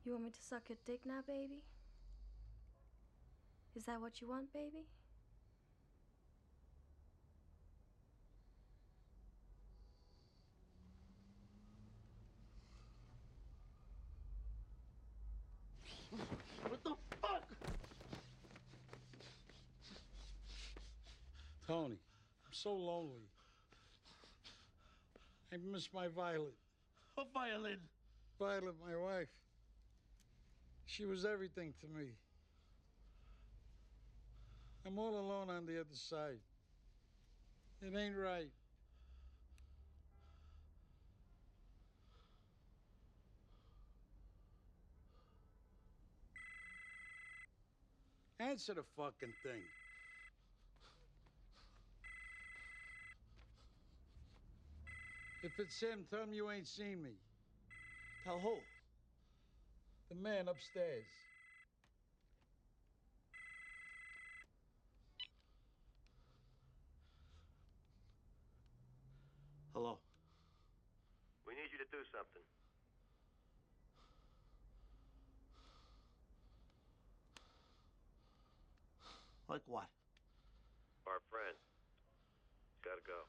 You want me to suck your dick now, baby? Is that what you want, baby? What the fuck? Tony, I'm so lonely. I miss my Violet. What violin? Violet, my wife. She was everything to me. I'm all alone on the other side. It ain't right. Answer the fucking thing. If it's him, tell him you ain't seen me. Tell who? The man upstairs. Hello. We need you to do something. Like what? Our friend. He's gotta go.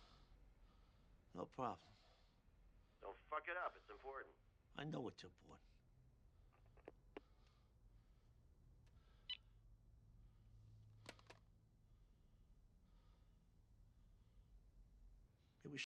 No problem. Don't fuck it up. It's important. I know it's important.